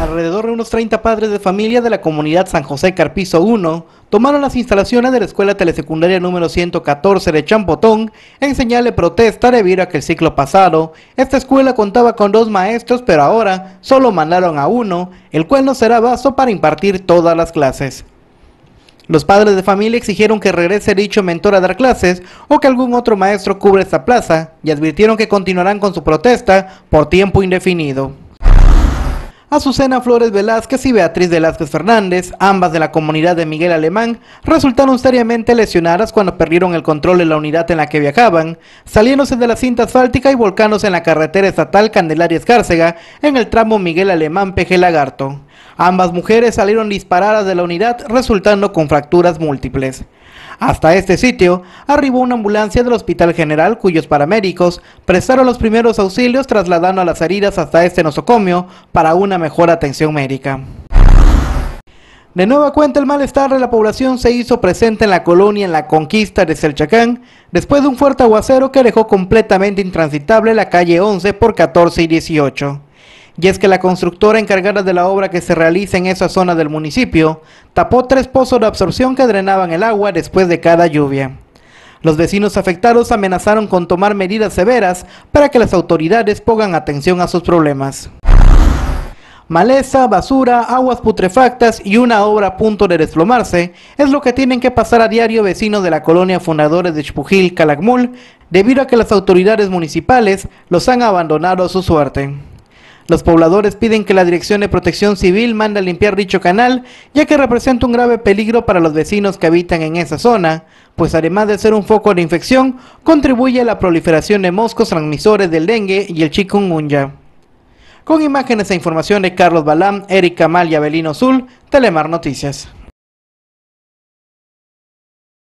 Alrededor de unos 30 padres de familia de la comunidad San José Carpizo 1 tomaron las instalaciones de la escuela telesecundaria número 114 de Champotón en señal de protesta debido a que el ciclo pasado esta escuela contaba con 2 maestros, pero ahora solo mandaron a uno, el cual no será basto para impartir todas las clases. Los padres de familia exigieron que regrese dicho mentor a dar clases o que algún otro maestro cubra esta plaza y advirtieron que continuarán con su protesta por tiempo indefinido. Azucena Flores Velázquez y Beatriz Velázquez Fernández, ambas de la comunidad de Miguel Alemán, resultaron seriamente lesionadas cuando perdieron el control de la unidad en la que viajaban, saliéndose de la cinta asfáltica y volcándose en la carretera estatal Candelaria-Escárcega en el tramo Miguel Alemán-Peje Lagarto. Ambas mujeres salieron disparadas de la unidad, resultando con fracturas múltiples. Hasta este sitio arribó una ambulancia del Hospital General, cuyos paramédicos prestaron los primeros auxilios trasladando a las heridas hasta este nosocomio para una mejor atención médica. De nueva cuenta, el malestar de la población se hizo presente en la colonia en La Conquista de Selchacán, después de un fuerte aguacero que dejó completamente intransitable la calle 11 por 14 y 18. Y es que la constructora encargada de la obra que se realiza en esa zona del municipio tapó 3 pozos de absorción que drenaban el agua después de cada lluvia. Los vecinos afectados amenazaron con tomar medidas severas para que las autoridades pongan atención a sus problemas. Maleza, basura, aguas putrefactas y una obra a punto de desplomarse es lo que tienen que pasar a diario vecinos de la colonia Fundadores de Xpujil, Calakmul, debido a que las autoridades municipales los han abandonado a su suerte. Los pobladores piden que la Dirección de Protección Civil mande a limpiar dicho canal, ya que representa un grave peligro para los vecinos que habitan en esa zona, pues además de ser un foco de infección, contribuye a la proliferación de moscos transmisores del dengue y el chikungunya. Con imágenes e información de Carlos Balam, Eric Kamal y Abelino Zul, Telemar Noticias.